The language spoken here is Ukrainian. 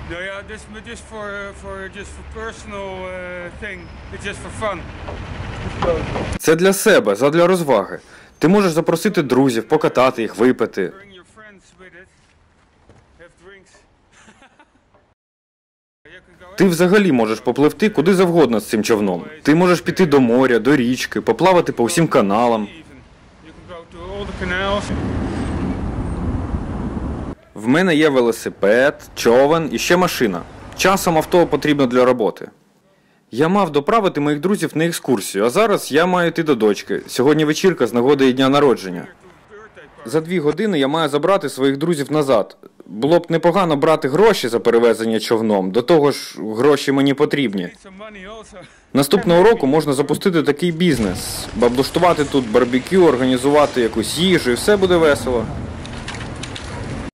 No, yeah, this just for personal thing. It's just for fun. Це для себе, задля розваги. Ти можеш запросити друзів, покатати їх, випити. Bring your friends with it. Have drinks. You can go Ти взагалі можеш попливти куди завгодно з цим човном. Ти можеш піти до моря, до річки, поплавати по всім каналам. even. You can go to all the canals. В мене є велосипед, човен і ще машина. Часом авто потрібно для роботи. Я мав доправити моїх друзів на екскурсію, а зараз я маю йти до дочки. Сьогодні вечірка з нагоди її дня народження. За 2 години я маю забрати своїх друзів назад. Було б непогано брати гроші за перевезення човном, до того ж гроші мені потрібні. Need some money also. Наступного року можна запустити такий бізнес, облаштувати тут барбекю, організувати якусь їжу і все буде весело.